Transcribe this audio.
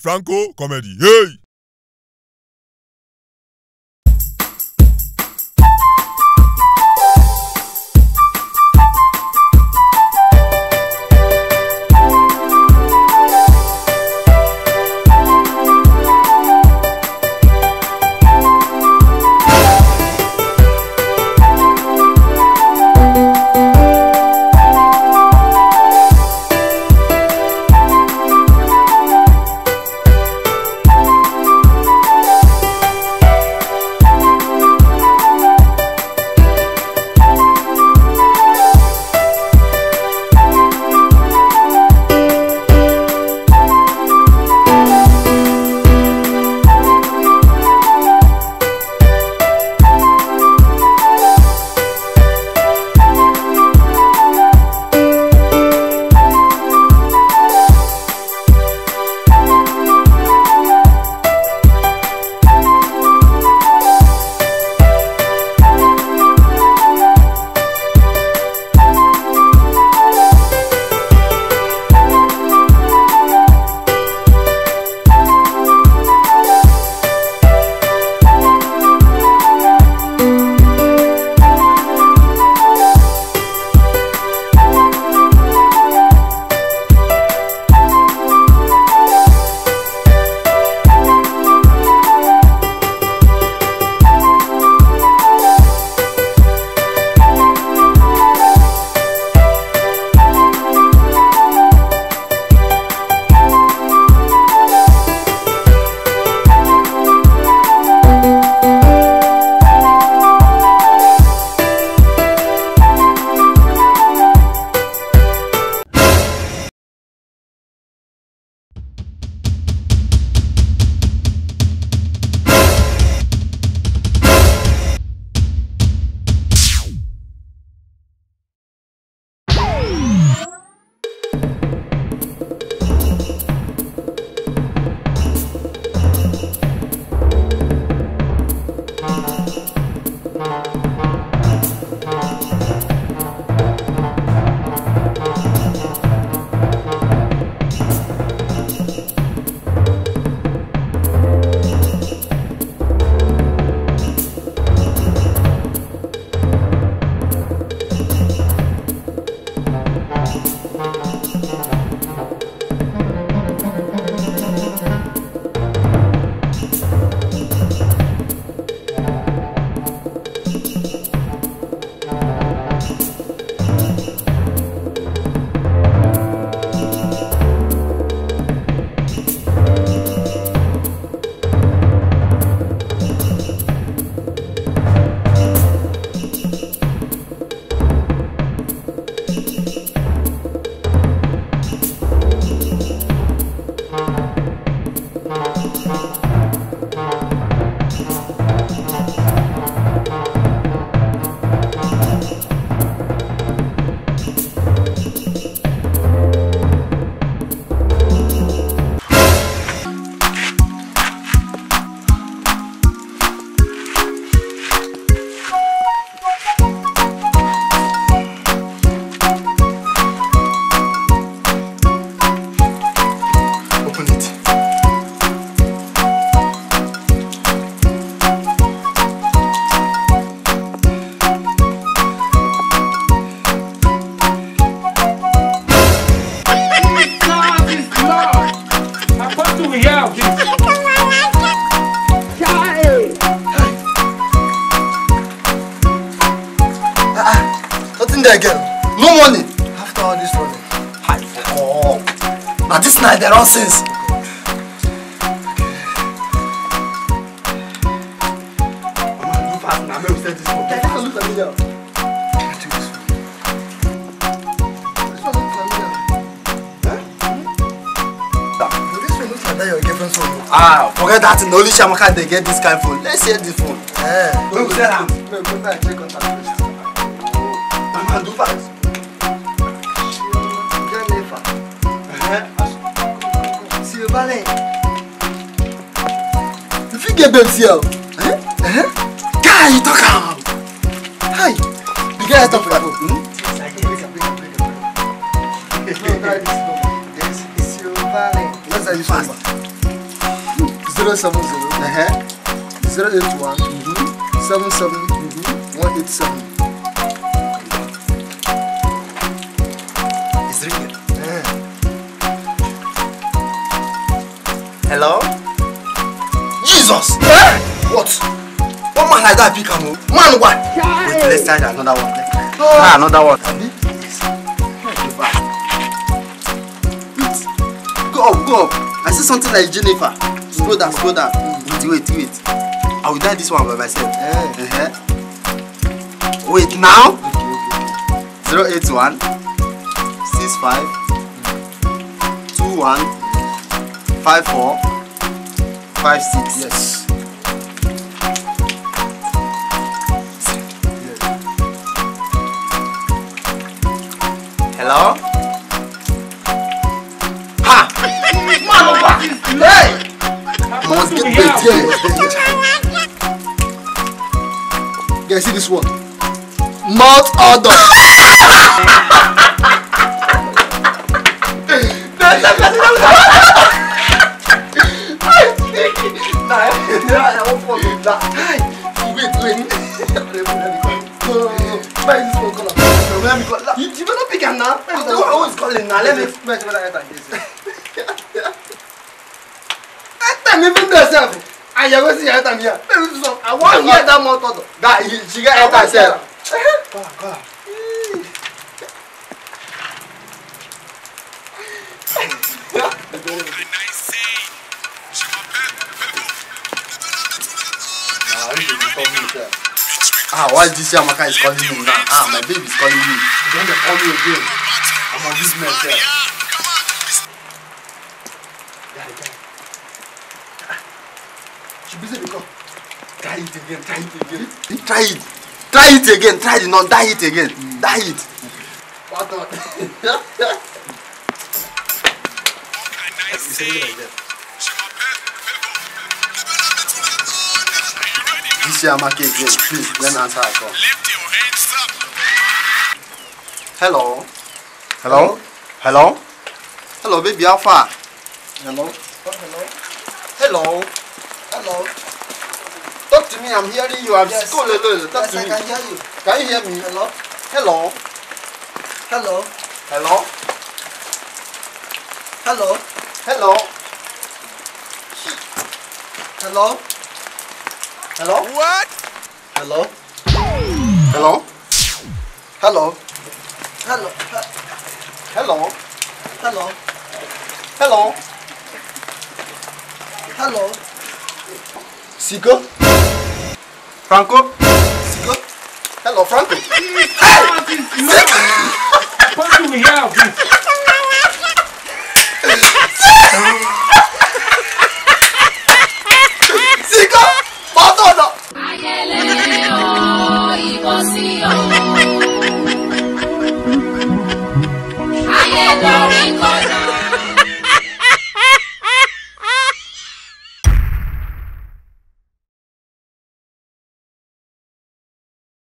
Franco comedy. Hey! Again. No money. After all this running. Oh. Now this night they're all sense. I'm fast now. I'm going to this phone. Look familiar. This one looks familiar. This one looks like that your girlfriend's phone. Forget that. In the only Shamaka they get this kind of phone. Let's hear this phone. Go there. No, go back. Take contact first. Do fast. See you, Valley. If you get them here, guy, you talk out. Hi, you get talk about. Yes, it's your Valley. Let's say you fast. 070 081 77 187. It's ringing. Hello? Jesus! What? What man like that pick am? Man, what? Wait, let's try another one. Try another one. Go up. I see something like Jennifer. Scroll down. Wait. I will die this one by myself. Wait now. 081 65 21 54 56. Yes. Hello? Ha! Man, hey! Must get bait here. Guys, see this one. Mouth Odour. Wait. You better pick him now. I was calling now. Let me. Even yourself. I never see her time here. I want to hear that mouth Odour. That she got her herself. Go. Why this Yamaka is calling me now? My baby is calling me. Don't they call me again? I'm on this mess here. She busy because. Try it again. Try it again. Try it, not die it again. Die it. What on? This Yamaka again, please, let me answer her call. Lift your hands up. Hello, baby, how far? Hello? Talk to me, I'm hearing you. Yes. Talk to me. I can hear you. Can you hear me? Hello? Hello. Hello? Hello. Hello? Hello. Hello? Hello. What? Hello? Hello. Hello? Hello? Hello. Hello? Hello. Hello? Sico. Franco. Sico. Hello, Franco. Hey!